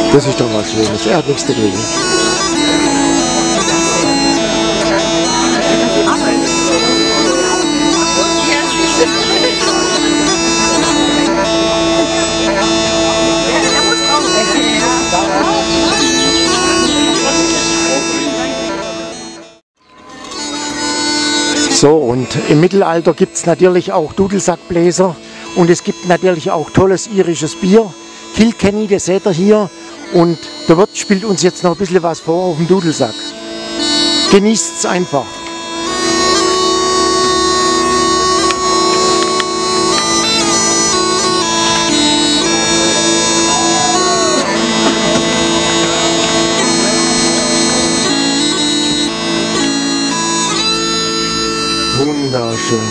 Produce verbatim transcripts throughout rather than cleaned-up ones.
Das ist doch was Schönes, er hat nichts dagegen. So, und im Mittelalter gibt es natürlich auch Dudelsackbläser und es gibt natürlich auch tolles irisches Bier. Kilkenny, das seht ihr hier. Und der Wirt spielt uns jetzt noch ein bisschen was vor auf dem Dudelsack. Genießt es einfach. Wunderschön.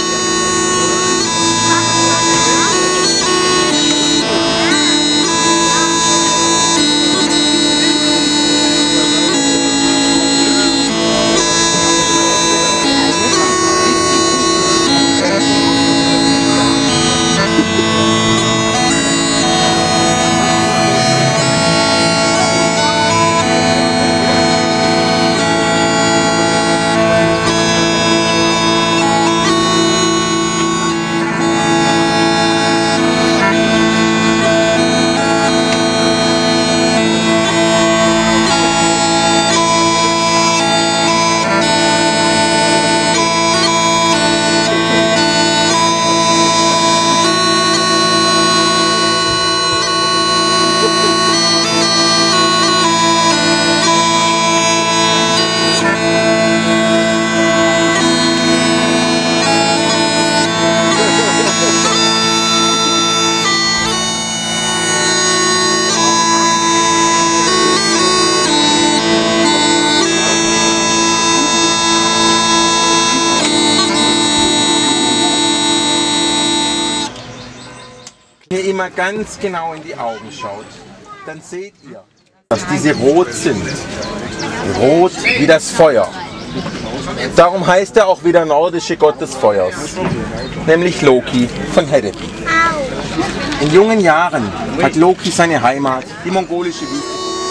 Wenn ihr immer ganz genau in die Augen schaut, dann seht ihr, dass diese rot sind. Rot wie das Feuer. Darum heißt er auch wie der nordische Gott des Feuers, nämlich Loki von Hedeby. In jungen Jahren hat Loki seine Heimat, die mongolische Wüste.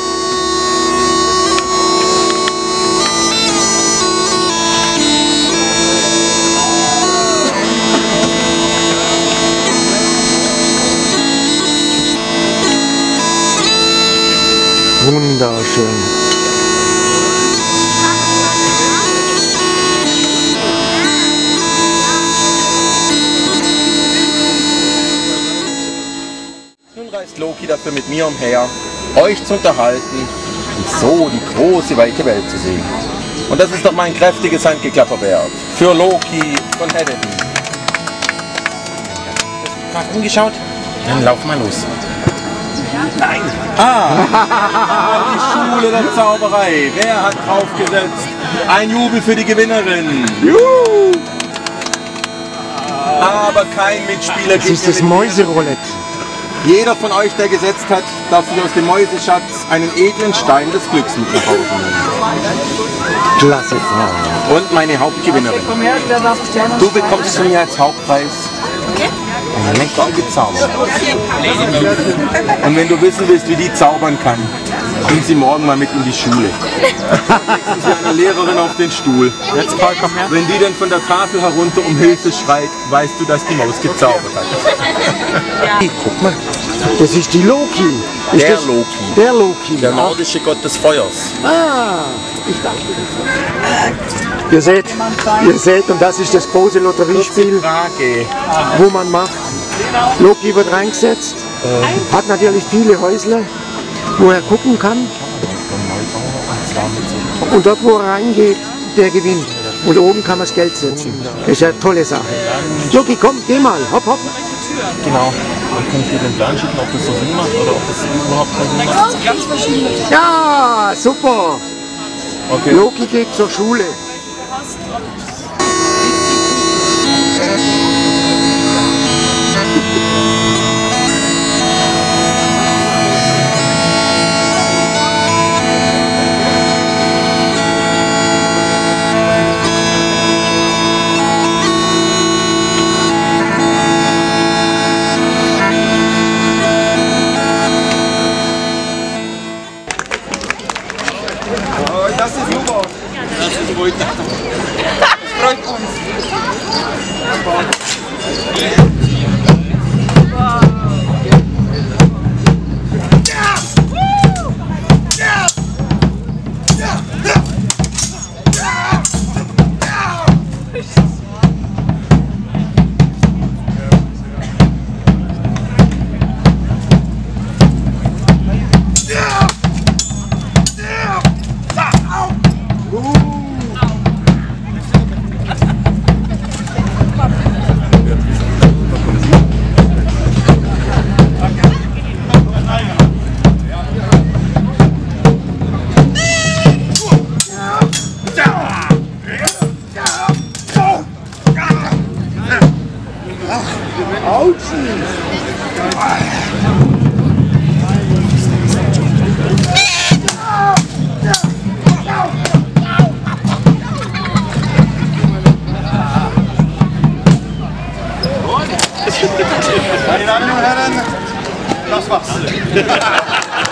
Wunderschön. Nun reist Loki dafür mit mir umher, euch zu unterhalten und so die große, weite Welt zu sehen. Und das ist doch mein kräftiges Handgeklapper wert. Für Loki von Hedeby. Hast du gerade umgeschaut? Dann lauf mal los. Nein! Ah! Die Schule der Zauberei. Wer hat draufgesetzt? Ein Jubel für die Gewinnerin. Juhu! Aber kein Mitspieler Das gibt ist das mir mit. Mäuseroulette. Jeder von euch, der gesetzt hat, darf sich aus dem Mäuseschatz einen edlen Stein des Glücks mit nach Hause nehmen. Klasse Frau. Und meine Hauptgewinnerin. Du bekommst von mir als Hauptpreis eine mächtige Zauberin. Und wenn du wissen willst, wie die zaubern kann, bring sie morgen mal mit in die Schule. Dann sie einer Lehrerin auf den Stuhl. Jetzt, Paul, komm her. Wenn die dann von der Tafel herunter um Hilfe schreit, weißt du, dass die Maus gezaubert hat. Hey, guck mal, das ist die Loki. Ist Der das Loki. Der Loki. Der nordische Gott des Feuers. Ah, ich dachte das. Ihr seht, ihr seht, und das ist das große Lotteriespiel, Frage. wo man macht. Loki wird reingesetzt, hat natürlich viele Häusle, wo er gucken kann. Und dort, wo er reingeht, der gewinnt. Und oben kann man das Geld setzen. Das ist eine tolle Sache. Loki, komm, geh mal, hopp, hopp. Genau. Dann kann ich dir den Plan schicken, ob das so Sinn macht oder ob das überhaupt keinen Sinn macht. Ganz verschiedene. Ja, super. Okay. Loki geht zur Schule. Meine Damen und Herren, das war's.